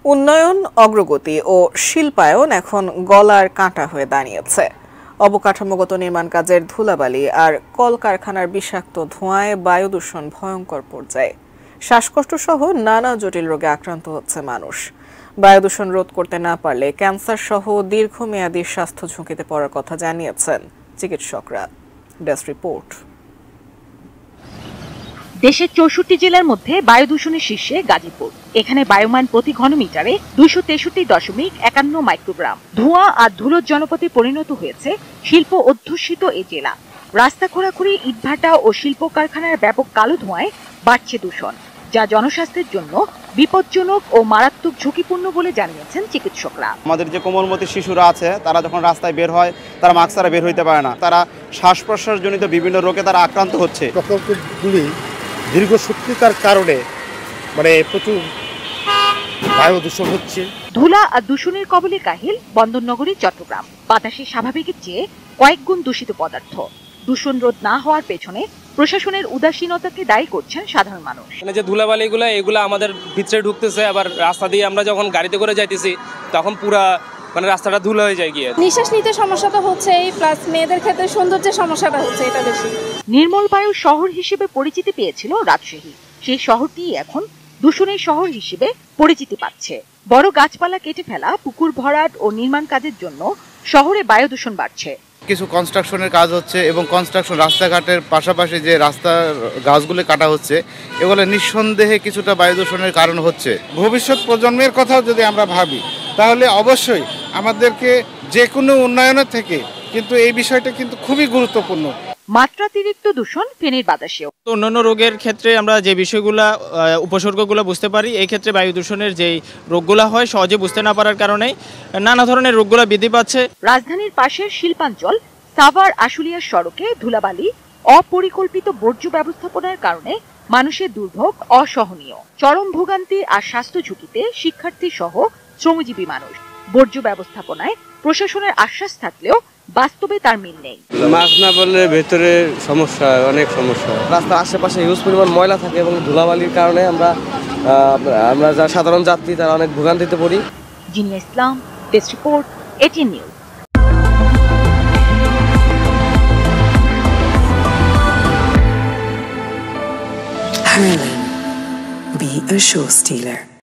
উন্নয়ন, অগ্রগতি ও শিল্পায়ন এখন গলার কাঁটা হয়ে দাঁড়িয়েছে। অবকাঠামোগত নির্মাণ কাজের ধুলাবালি আর কলকারখানার বিষাক্ত ধোঁয়ায় বায়ু দূষণ ভয়ঙ্কর পর্যায়ে। শ্বাসকষ্ট সহ নানা জটিল রোগে আক্রান্ত হচ্ছে মানুষ। বায়ু দূষণ রোধ করতে না পারলে ক্যান্সার সহ দীর্ঘমেয়াদী স্বাস্থ্য ঝুঁকিতে পড়ার কথা জানিয়েছেন চিকিৎসকরা। Desk report. দেশের ৬৪ জেলার মধ্যে বায়ু দূষণের শীর্ষে গাজীপুর। এখানে বায়ুমান প্রতি ঘনমিটারে ২৬৩.৫১ মাইক্রোগ্রাম। ধোঁয়া আর ধুলোর জনপদে পরিণত হয়েছে শিল্প অধ্যুষিত এ জেলা। রাস্তা খোঁড়াখুড়ি, ইটভাটা ও শিল্প কারখানার ব্যাপক কালো ধোঁয়ায় বাড়ছে দূষণ, যা জনস্বাস্থ্যের জন্য বিপজ্জনক ও মারাত্মক ঝুঁকিপূর্ণ বলে জানিয়েছেন চিকিৎসকরা। আমাদের যে কোমলমতি শিশুরা আছে, তারা যখন রাস্তায় বের হয়, তারা মাস্ক ছাড়া বের হইতে পারে না। তারা শ্বাস প্রশ্বাসজনিত বিভিন্ন রোগে তারা আক্রান্ত হচ্ছে। প্রকল্পগুলি দীর্ঘসূত্রিতার কারণে প্রচুর বায়ু দূষণ হচ্ছে। ধুলা আর দূষণের কবলে কাহিল বন্দরনগরী চট্টগ্রাম। বাতাসে স্বাভাবিকের চেয়ে কয়েক গুণ দূষিত পদার্থ। দূষণ রোধ না হওয়ার পেছনে প্রশাসনের উদাসীনতাকে দায়ী করছেন সাধারণ মানুষ। যে ধুলাবালিগুলো এগুলো আমাদের ভিতরে ঢুকতেছে, আবার রাস্তা দিয়ে আমরা যখন গাড়িতে করে যাইতেছি তখন পুরা রাস্তাটা ধুলা হয়ে যায় গিয়ে। নিঃশ্বাস নিতে সমস্যাটা হচ্ছে, প্লাস মেয়েদের ক্ষেত্রে সৌন্দর্যের সমস্যাটা হচ্ছে, এটা বেশি। নির্মল বায়ু শহর হিসেবে পরিচিতি পেয়েছিল রাজশাহী। সেই শহরটি এখন দূষণের শহর হিসেবে পরিচিতি পাচ্ছে। বড় গাছপালা কেটে ফেলা, পুকুর ভরাট ও নির্মাণ কাজের জন্য শহরে বায়ু দূষণ বাড়ছে। কিছু কনস্ট্রাকশনের কাজ হচ্ছে এবং কনস্ট্রাকশন রাস্তাঘাটের পাশাপাশি যে রাস্তার গাছগুলো কাটা হচ্ছে, এগুলো নিঃসন্দেহে কিছুটা বায়ু দূষণের কারণ হচ্ছে। ভবিষ্যৎ প্রজন্মের কথাও যদি আমরা ভাবি, তাহলে অবশ্যই আমাদেরকে যে কোনো উন্নয়নের থেকে কিন্তু এই বিষয়টা কিন্তু খুবই গুরুত্বপূর্ণ। মাত্রাতিরিক্ত দূষণ ফেনীর বাতাসেও। অন্যান্য রোগের ক্ষেত্রে আমরা যে বিষয়গুলা উপসর্গগুলো বুঝতে পারি, এই ক্ষেত্রে বায়ু দূষণের যে রোগগুলা হয় সহজে বুঝতে না পারার কারণে নানা ধরনের রোগগুলা বৃদ্ধি পাচ্ছে। রাজধানীর পাশের শিল্পাঞ্চল সাভার আশুলিয়ার সড়কে ধুলাবালি, অপরিকল্পিত বর্জ্য ব্যবস্থাপনার কারণে মানুষের দুর্ভোগ অসহনীয়। চরম ভোগান্তি আর স্বাস্থ্য ঝুঁকিতে শিক্ষার্থী সহ শ্রমজীবী মানুষ। বর্জ্য ব্যবস্থাপনায় প্রশাসনের আশ্বাস থাকলেও বাস্তবে তার মিল নেই। মাস্ক না পরলে ভেতরে সমস্যা, অনেক সমস্যা। রাস্তার আশেপাশে হিউজ পরিমাণ ময়লা থাকে এবং ধুলাবালির কারণে আমরা যারা সাধারণ যাত্রী তারা অনেক ভোগান্তিতে পড়ি। Jinia Islam, desk report, ATN news. Harlan, be a show stealer.